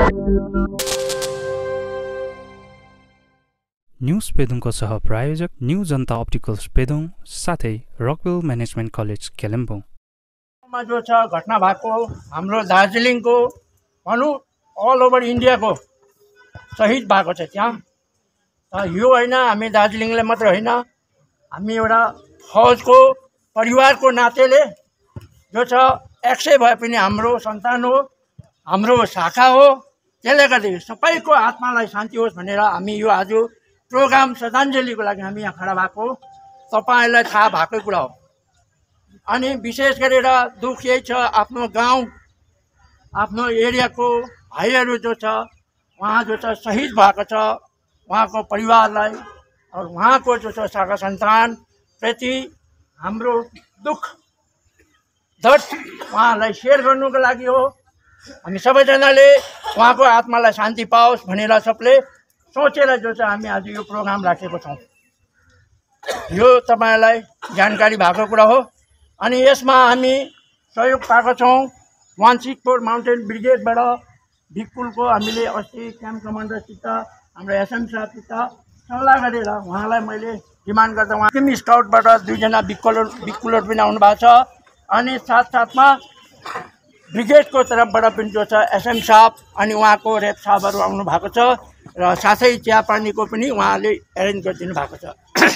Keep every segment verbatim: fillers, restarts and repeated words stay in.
News पेदुङको सह प्रायोजक new जनता opticals Pedong साथै रकवेल म्यानेजमेन्ट कलेज कालिम्पोङ। जो छ घटना भएको हाम्रो दार्जिलिङको भनौँ अल ओभर इन्डियाको शहीद भएको छ त्यहाँ। यो होइन हामी दार्जिलिङले मात्र होइन, हामी एउटा फौजको परिवारको नातेले जो छ एक सय भए पनि हाम्रो सन्तान हो, हाम्रो शाखा हो। त्यसले गर्दा सबैको आत्मालाई शान्ति होस् भनेर हामी यो आज प्रोग्राम श्रद्धाञ्जलीको लागि हामी यहाँ खडा भएको तपाईँहरूलाई थाहा भएकै कुरा हो। अनि विशेष गरेर दुःख यही छ, आफ्नो गाउँ आफ्नो एरियाको भाइहरू जो छ उहाँ जो छ शहीद भएको छ, उहाँको परिवारलाई और उहाँको जो छ शाखा सन्तान प्रति हाम्रो दुःख दर्द उहाँलाई सेयर गर्नुको लागि हो। हामी सबैजनाले उहाँको आत्मालाई शान्ति पाओस् भनेर सबले सोचेर जो छ हामी आज यो प्रोग्राम राखेको छौँ। यो तपाईँलाई जानकारी भएको कुरा हो। अनि यसमा हामी सहयोग पाएको छौँ वान सिक्स फोर माउन्टेन ब्रिगेडबाट भिक्पुलको हामीले अस्ति क्याम्प कमान्डरसित हाम्रो एसएम साहबसित सल्लाह गरेर उहाँलाई मैले डिमान्ड गर्दा उहाँ किम स्काउटबाट दुईजना बिक्कुलर बिक्कुलर पनि आउनु भएको छ। अनि साथसाथमा ब्रिगेडको तर्फबाट पनि जो छ एसएम साहब अनि उहाँको रेप साहबहरू आउनु भएको छ र साथै चियापानीको पनि उहाँले एरेन्ज गरिदिनु भएको छ।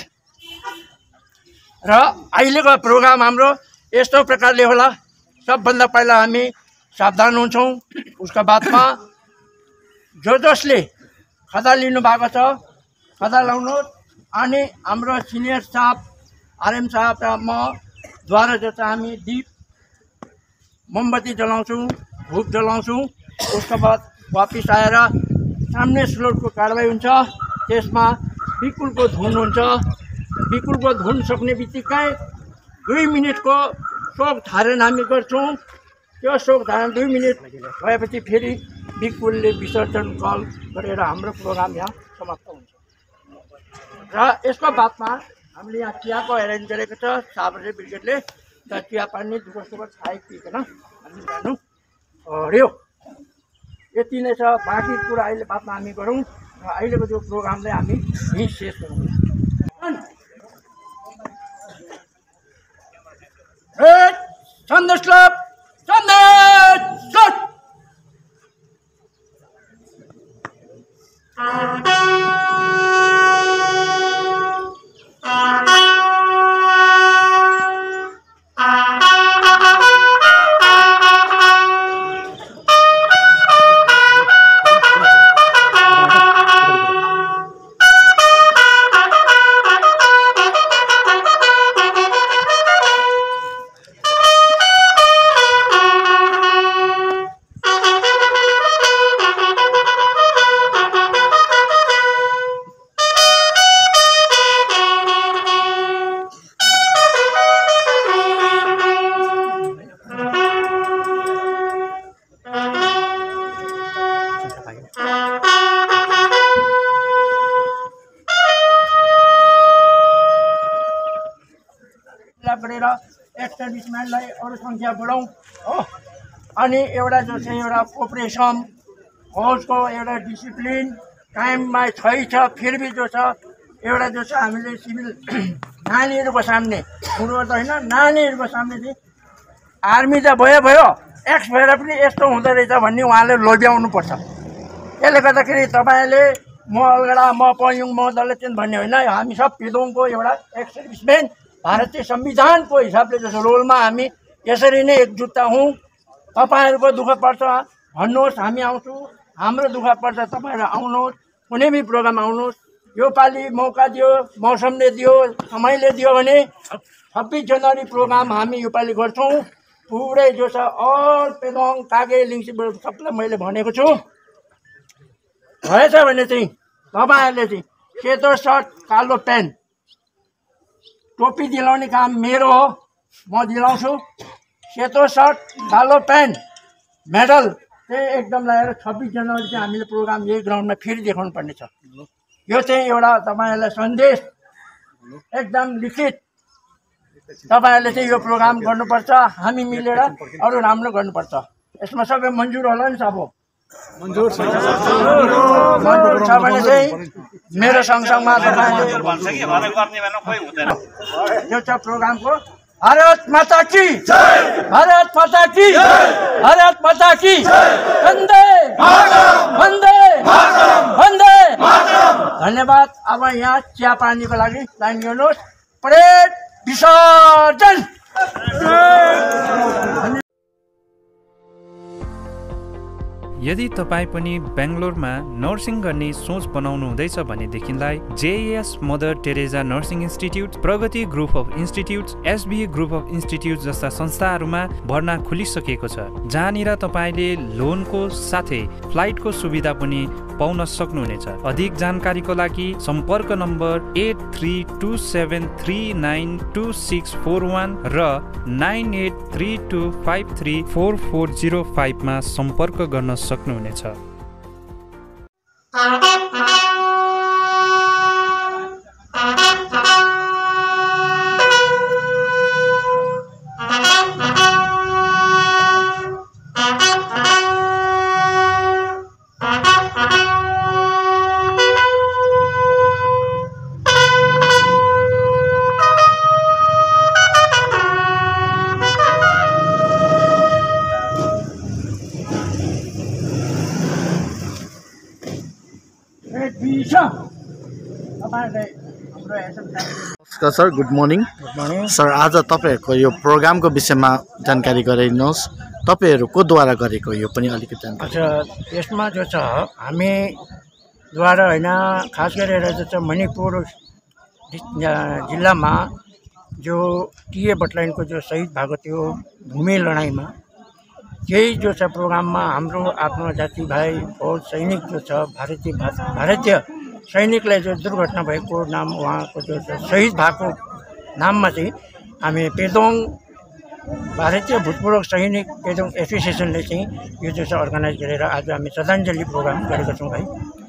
र अहिलेको प्रोग्राम हाम्रो यस्तो प्रकारले होला। सबभन्दा पहिला हामी सावधान हुन्छौँ, उसका बादमा जो जसले खदा लिनु भएको छ खदा लाउनु। अनि हाम्रो सिनियर साहब आरएम साहब र म द्वारा जो छ हामी दीप मोमबत्ती जलाउँछौँ, धूप जलाउँछौँ। उसको बाद वापिस आएर सामने स्लोटको कारवाही हुन्छ, त्यसमा बिकुलको धुन हुन्छ। बिकुलको धुन सक्ने बित्तिकै दुई मिनटको शोक धारण हामी गर्छौँ। त्यो शोक धारण दुई मिनट भएपछि फेरि बिकुलले विसर्जन कल गरेर हाम्रो प्रोग्राम यहाँ समाप्त हुन्छ। र यसको बादमा हामीले यहाँ चियाको एरेन्ज गरेको छ साबरे ब्रिगेडले, र चिया पानी दुःख सुख खाइपिकन हामी जानु पर्यो। यति नै छ, बाँकी कुरा अहिले बादमा हामी गरौँ। र अहिलेको जो प्रोग्रामलाई हामी यहीँ शेष गरौँ। सन्देश क्लब सन्देश गरेर एक्सर्भिसमेन्टलाई अरू सङ्ख्या बढाउँ हो। अनि एउटा जो चाहिँ एउटा कोअपरेसन फौजको एउटा डिसिप्लिन टाइममा छै छ, फेरि पनि जो छ एउटा जो छ हामीले सिभिल नानीहरूको सामने ठुलो त होइन, नानीहरूको सामने चाहिँ आर्मी त भयो भयो एक्स भएर पनि यस्तो हुँदो रहेछ भन्ने उहाँले लोभ्याउनु पर्छ। त्यसले गर्दाखेरि तपाईँले म अलगडा म पयुङ म दलचेन भन्ने होइन, हामी सब पेदोङको एउटा एक्स सर्भिसमेन भारतीय संविधानको हिसाबले जस्तो रोलमा हामी यसरी नै एकजुटता हौँ। तपाईँहरूको दुःख पर्छ भन्नुहोस्, हामी आउँछौँ। हाम्रो दुःख पर्छ तपाईँहरू आउनुहोस्, कुनै पनि प्रोग्राम आउनुहोस्। यो पालि मौका दियो, मौसमले दियो, समयले दियो भने छब्बिस जनवरी प्रोग्राम हामी यो पालि गर्छौँ। पुरै जो छ अल पेदोङ कागे लिङ्सीबाट सबलाई मैले भनेको छु। भएछ भने चाहिँ तपाईँहरूले चाहिँ सेतो सर्ट कालो पेन्ट टोपी दिलाउने काम मेरो हो, म दिलाउँछु। सेतो सर्ट कालो पेन्ट मेडल चाहिँ एकदम लगाएर छब्बिस जनवरी चाहिँ हामीले प्रोग्राम यही ग्राउन्डमा फेरि देखाउनु पर्ने छ। यो चाहिँ एउटा तपाईँहरूलाई सन्देश एकदम लिखित, तपाईँहरूले चाहिँ यो प्रोग्राम गर्नुपर्छ। हामी मिलेर अरू राम्रो गर्नुपर्छ। यसमा सबै मन्जुर होला नि सब हो। मन्जुर छ भने चाहिँ मेरो सँगसँगमा तपाईँले यो छ प्रोग्रामको भारत माता की जय, भारत माता की जय, भारत माता की वन्दे वन्दे वन्दे। धन्यवाद। अब यहाँ चिया पानीको लागि लाइन गर्नुहोस्। परेड विसर्जन। यदि तपाईँ पनि बेङ्गलोरमा नर्सिङ गर्ने सोच बनाउनु हुँदैछ भनेदेखिलाई JAS Mother Teresa nursing institute, Pragati group of institutes, SB group of institute जस्ता संस्थाहरूमा भर्ना खुलिसकेको छ, जहाँनिर तपाईँले लोनको साथै फ्लाइटको सुविधा पनि पाउन सक्नुहुनेछ। अधिक जानकारीको लागि सम्पर्क number eight three two seven three nine two six four one र nine eight three two five three four four zero फाइभमा सम्पर्क गर्न सक्नुहुनेछ। नमस्कार sir, good morning. Good morning sir, आज तपाईँहरूको यो प्रोग्रामको विषयमा जानकारी गराइदिनुहोस्। तपाईँहरू को द्वारा गरेको यो पनि अलिकति जानकारी। अच्छा, यसमा जो छ हामीद्वारा होइन, खास गरेर जो छ मणिपुर जिल्लामा जो टिए बटालियनको जो शहीद भएको थियो भूमि लडाइँमा, यही जो छ प्रोग्राममा हाम्रो आफ्नो जाति भाइ फौज सैनिक जो छ भारतीय भारतीय सैनिकलाई जो दुर्घटना भएको नाम उहाँको जो शहीद भएको नाममा चाहिँ हामी पेदोङ भारतीय भूतपूर्व सैनिक पेदोङ एसोसिएसनले चाहिँ यो जो छ अर्गनाइज गरेर आज हामी श्रद्धाञ्जली प्रोग्राम गरेका छौँ भाइ।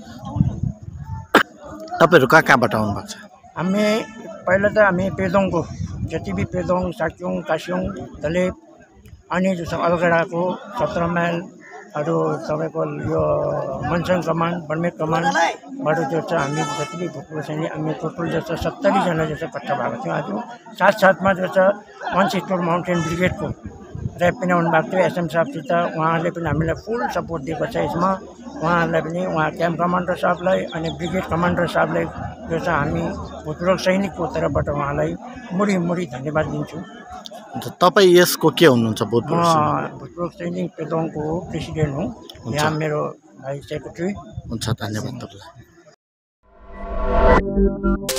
तपाईँहरू कहाँ कहाँबाट आउनुभएको छ? हामी पहिला त हामी पेदोङको जति पनि पेदोङ, साक्योङ, कास्योङ, दलेप अनि जो छ अलगडाको सत्र माइलहरू तपाईँको यो मनसङ कमान, बर्मेक कमानबाट जो छ हामी जति पनि भूतपूर्व सैनिक हामी टोटल जो छ सत्तरीजना जो छ कट्ठा भएको थियौँ। आज साथसाथमा जो छ वान सिक्सटी माउन्टेन ब्रिगेडको ऱ्याप पनि आउनुभएको थियो एसएम साहबसित, उहाँले पनि हामीलाई फुल सपोर्ट दिएको छ यसमा। उहाँहरूलाई पनि उहाँ क्याम्प कमान्डर साहबलाई अनि ब्रिगेड कमान्डर साहबलाई जो छ हामी भूतपूर्व सैनिकको तर्फबाट उहाँलाई मुडी मुडी धन्यवाद दिन्छु। तपाईँ यसको के हुनुहुन्छ? भूतपूर्व भूतपूर्व सैनिक पेदोङको प्रेसिडेन्ट हुँ, यहाँ मेरो भाइ सेक्रेटरी हुन्छ। धन्यवाद तपाईँलाई।